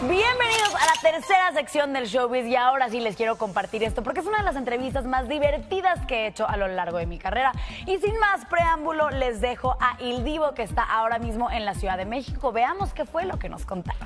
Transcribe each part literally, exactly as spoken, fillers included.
Bienvenidos a la tercera sección del Showbiz y ahora sí les quiero compartir esto porque es una de las entrevistas más divertidas que he hecho a lo largo de mi carrera. Y sin más preámbulo, les dejo a Il Divo, que está ahora mismo en la Ciudad de México. Veamos qué fue lo que nos contaron.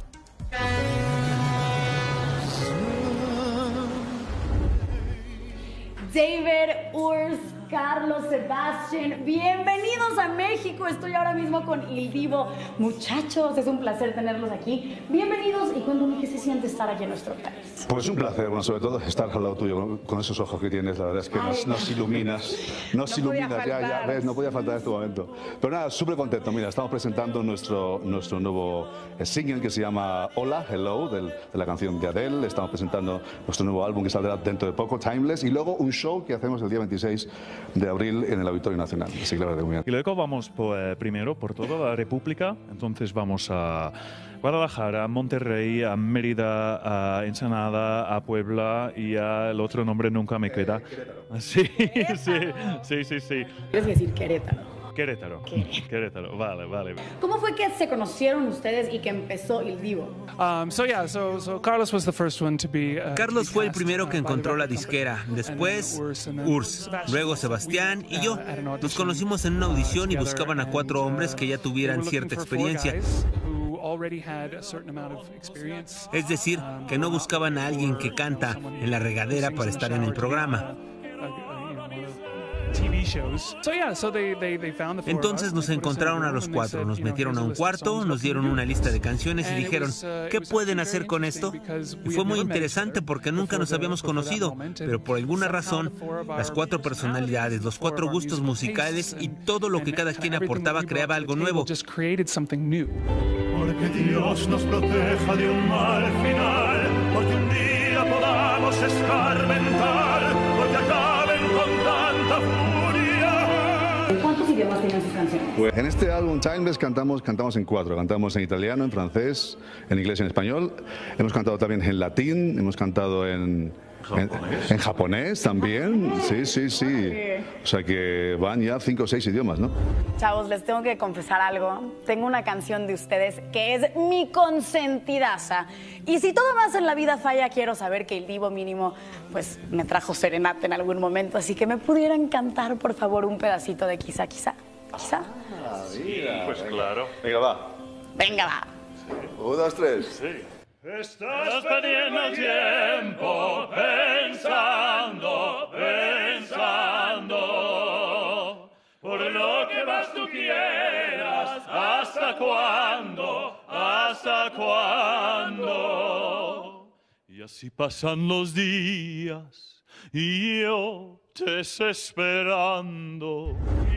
David, Urs, Carlos, Sebastián, bienvenidos a México. Estoy ahora mismo con Il Divo. Muchachos, es un placer tenerlos aquí. Bienvenidos y cuéntame qué se siente estar aquí en nuestro país. Pues un placer, bueno, sobre todo estar al lado tuyo, con, con esos ojos que tienes, la verdad es que nos, nos iluminas, nos no iluminas, ya, ya, ves, no podía faltar en este momento. Pero nada, súper contento, mira, estamos presentando nuestro, nuestro nuevo single que se llama Hola, Hello, del, de la canción de Adele. Estamos presentando nuestro nuevo álbum que saldrá dentro de poco, Timeless, y luego un show que hacemos el día veintiséis de abril en el Auditorio Nacional. Así que la verdad, muy bien. Y luego vamos por, eh, primero por toda la República, entonces vamos a Guadalajara, a Monterrey, a Mérida, a Ensenada, a Puebla y a el otro nombre nunca me queda. Sí, sí, sí, sí, sí. Tienes que decir Querétaro. Querétaro. Querétaro. Querétaro, vale, vale. ¿Cómo fue que se conocieron ustedes y que empezó Il Divo? Um, so yeah, so, so Carlos was the first one to be, uh, Carlos to be fue el cast, primero que uh, by the encontró la record disquera, company. después And then Urs, and then Urs, Sebastian. luego Sebastián y yo. Uh, at an audition, Nos conocimos en una audición y uh, buscaban a cuatro together, hombres and, que ya uh, tuvieran we were cierta looking for four experiencia. guys who already had a certain amount of experience. Es decir, que no buscaban a alguien que canta en la regadera para estar en el programa. Entonces nos encontraron a los cuatro, nos metieron a un cuarto, nos dieron una lista de canciones y dijeron, ¿qué pueden hacer con esto? Y fue muy interesante porque nunca nos habíamos conocido, pero por alguna razón, las cuatro personalidades, los cuatro gustos musicales y todo lo que cada quien aportaba creaba algo nuevo. Porque Dios nos proteja de un mal final, porque un día podamos escarmentar, porque acaben con tanta furia. ¿Cuántos idiomas tienen sus canciones? Pues en este álbum Timeless cantamos, cantamos en cuatro. Cantamos en italiano, en francés, en inglés y en español. Hemos cantado también en latín, hemos cantado en... En, en japonés también, sí, sí, sí. O sea que van ya cinco o seis idiomas, ¿no? Chavos, les tengo que confesar algo. Tengo una canción de ustedes que es mi consentidaza. Y si todo más en la vida falla, quiero saber que Il Divo mínimo, pues, me trajo serenata en algún momento. Así que me pudieran cantar, por favor, un pedacito de Quizá, Quizá. Quizá. Ah, mira. Pues claro. Venga, va. Venga, va. Un, dos, tres. Sí. Estás perdiendo el tiempo pensando, pensando, por lo que más tú quieras, ¿hasta cuándo? ¿Hasta cuándo? Y así pasan los días y yo desesperando.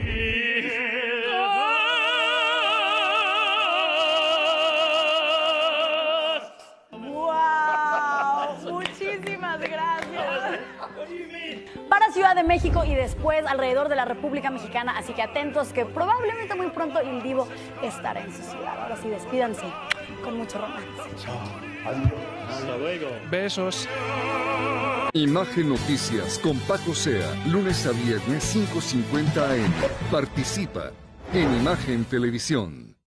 Muchísimas gracias. Para Ciudad de México y después alrededor de la República Mexicana, así que atentos que probablemente muy pronto Il Divo estará en su ciudad. Ahora sí, despídanse con mucho romance. Hasta luego. Besos. Imagen Noticias con Paco Sea, lunes a viernes cinco cincuenta a eme. Participa en Imagen Televisión.